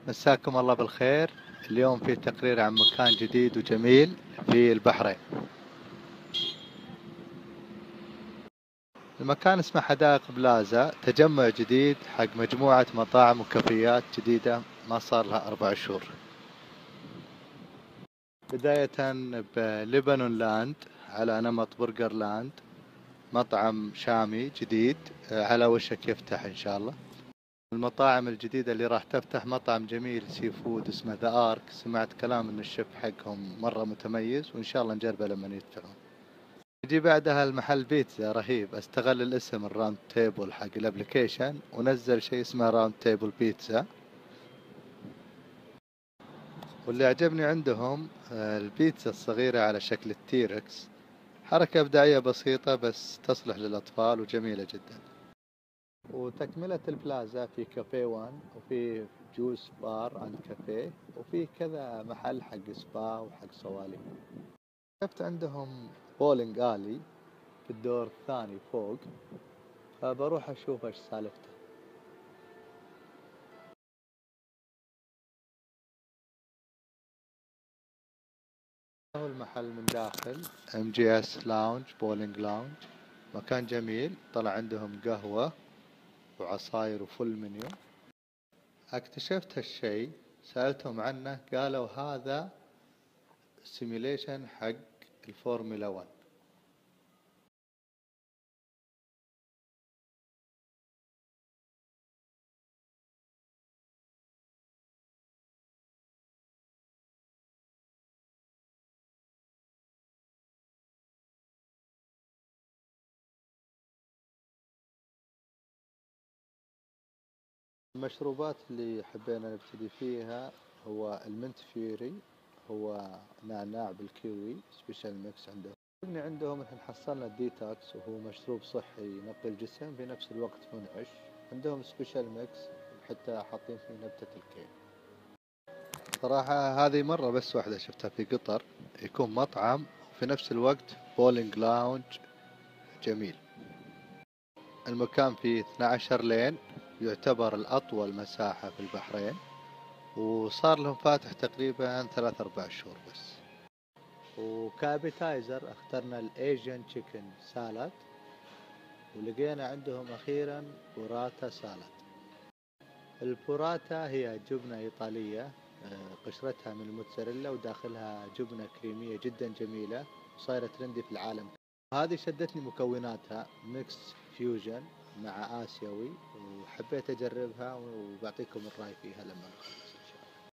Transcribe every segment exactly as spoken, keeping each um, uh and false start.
مساكم الله بالخير. اليوم في تقرير عن مكان جديد وجميل في البحرين. المكان اسمه حدائق بلازا، تجمع جديد حق مجموعة مطاعم وكافيات جديدة ما صار لها أربع شهور. بداية بلبنان لاند على نمط برجر لاند، مطعم شامي جديد على وشك يفتح إن شاء الله. المطاعم الجديدة اللي راح تفتح مطعم جميل سي فود اسمه ذا آرك، سمعت كلام ان الشيف حقهم مرة متميز وان شاء الله نجربه لما يفتحون. يجي بعدها المحل بيتزا رهيب، استغل الاسم الراوند تيبل حق الابليكيشن ونزل شيء اسمه راوند تيبل بيتزا. واللي عجبني عندهم البيتزا الصغيرة على شكل التيركس، حركة إبداعية بسيطة بس تصلح للأطفال وجميلة جدا. وتكملة البلازا في كافيه وان، وفي جوس بار عند كافيه، وفي كذا محل حق سبا وحق صوالي. شفت عندهم بولينج آلي في الدور الثاني فوق، فبروح أشوف إيش سالفته. هو المحل من داخل ام جي اس لاونج بولينج لاونج، مكان جميل. طلع عندهم قهوة وعصاير وفل منيو. اكتشفت هالشي، سألتهم عنه قالوا هذا سيميليشن حق الفورمولا واحد. المشروبات اللي حبينا نبتدي فيها هو المنت فيوري، هو نعناع بالكيوي سبيشال ميكس. عندهم عندهم الحين حصلنا الديتاكس وهو مشروب صحي ينقي الجسم في نفس الوقت منعش. عندهم سبيشال ميكس حتى حاطين فيه نبتة الكيل. صراحة هذه مرة بس واحدة شفتها في قطر، يكون مطعم وفي نفس الوقت بولينج لاونج جميل. المكان فيه اثني عشر لين، يعتبر الأطول مساحة في البحرين، وصار لهم فاتح تقريبا ثلاث أربع شهور بس. وكابيتايزر اخترنا الأيجن تشيكن سالاد، ولقينا عندهم أخيرا بوراتا سالاد. البوراتا هي جبنة إيطالية قشرتها من الموتزاريلا وداخلها جبنة كريمية جدا جميلة، وصايرة ترندي في العالم. هذه شدتني مكوناتها ميكس فيوجن مع آسيوي، وحبيت أجربها وبعطيكم الرأي فيها لما نخلص إن شاء الله.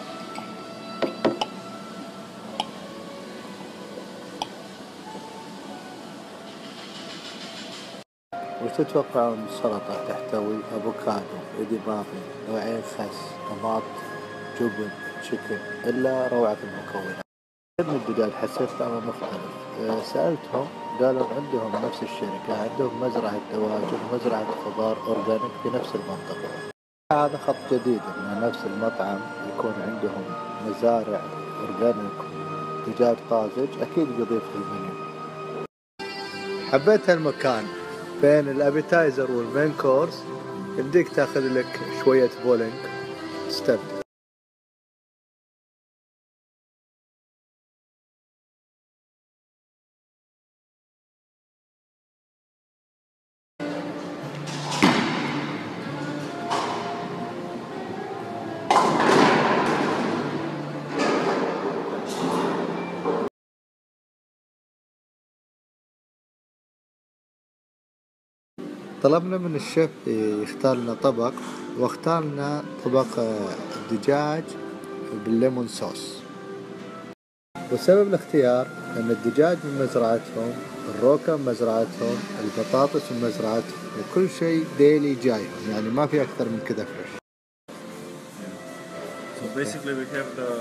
وش تتوقعون السلطة؟ تحتوي أفوكادو، إدامامي، نوعين خس، طماط، جبن، شكل، إلا روعة المكونات. عجبني الدجاج، حسيت طعمه مختلف. سألتهم قالوا عندهم نفس الشركة عندهم مزرعة دواجن ومزرعة خضار أورجانيك في نفس المنطقة. هذا خط جديد إن نفس المطعم يكون عندهم مزارع أورجانيك ودجاج طازج، أكيد بيضيف المنيو. حبيت هالمكان، بين الأبيتايزر والمين كورس يمديك تاخذ لك شوية بولينج تستمتع. طلبنا من الشيف يختار لنا طبق، واختار لنا طبق الدجاج بالليمون صوص. وسبب الاختيار أن الدجاج من مزرعتهم، الروكة من مزرعتهم، البطاطس من مزرعتهم، وكل شيء ديلي جايهم، يعني ما في أكثر من كذا فريش. So basically we have the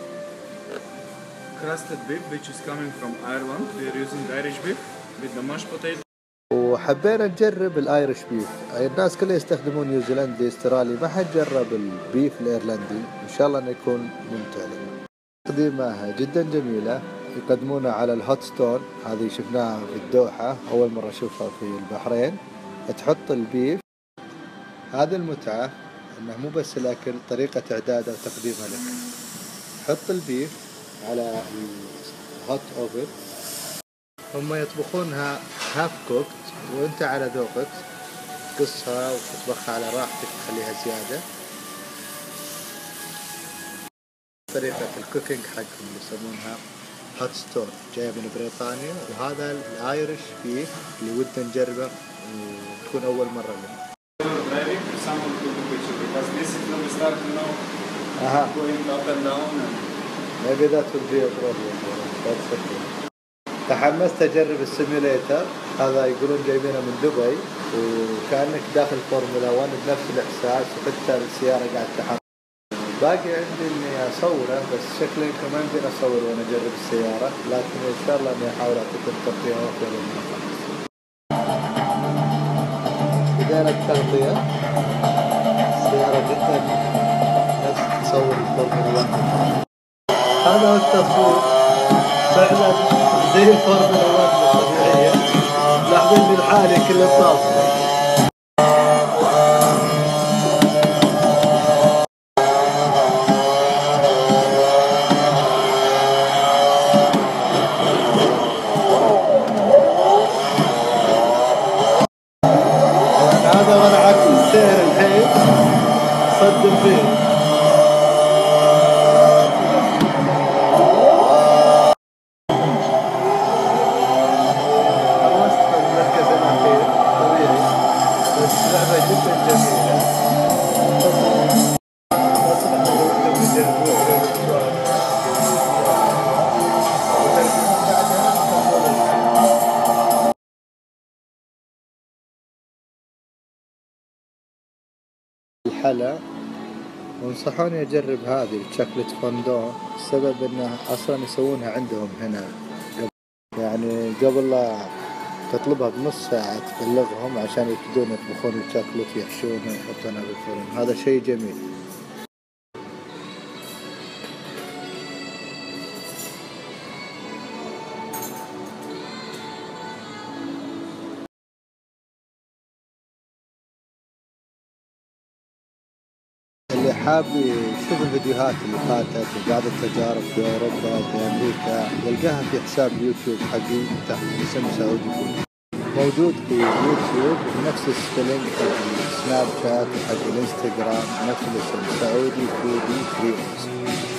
crusted beef which is coming from Ireland. We are using Irish beef with the mashed potato. وحبينا نجرب الايرش بيف. الناس كلها يستخدمون نيوزيلندي استرالي، ما حد جرب البيف الايرلندي. ان شاء الله انه يكون ممتع لنا. تقديمها جدا جميلة، يقدمونها على الهوت ستون، هذه شفناها في الدوحة اول مرة اشوفها في البحرين. تحط البيف، هذه المتعة. انه مو بس الاكل، طريقة اعداده وتقديمه لك. حط البيف على الهوت اوفن، هم يطبخونها هاف كوكت وانت على ذوقك تقصها وتطبخها على راحتك، تخليها زيادة. طريقة الكوكينج حقهم اللي يسمونها هوت ستور، جاية من بريطانيا، وهذا الايرش بيف اللي ودنا نجربه وتكون اول مرة لنا. Driving to someone to the picture because this is when we start to know Aha. going up and down and Maybe that will be a problem. That's okay. تحمست أجرب السيميوليتر هذا، يقولون جايبينه من دبي وكأنك داخل فورمولا واحد بنفس الإحساس، وحتى السيارة قاعد تحمس. باقي عندي إني أصوره، بس شكلي كمان يمديني أصور وأنا أجرب السيارة، لكن إن شاء الله إني أحاول أعطيكم تغطية أفضل من أخلص. بدأنا التغطية. السيارة جدا نفس تصور الفورمولا واحد. هذا هو التصوير فعلا زي الفورمولا واحد الطبيعية. لاحظين من حالي كله طافرة. هذا وانا عكس السير الحين صدم فيه. الحلا وانصحوني أجرب هذه الشوكليت فوندون، السبب إنه أصلا يسوونها عندهم هنا قبل، يعني قبل لا تطلبها بنص ساعة تبلغهم عشان يبتدون يطبخون الشوكليت ويحشونها ويحطونها بالفرن. هذا شيء جميل. اللي حاب يشوف الفيديوهات اللي فاتت وبعض التجارب في أوروبا وفي أمريكا يلقاها في حساب اليوتيوب حقي تحت اسم سعودي فود، موجود في اليوتيوب بنفس السبيلنج حق السناب شات وحق الانستغرام، نفس الاسم سعودي فودي كريمز.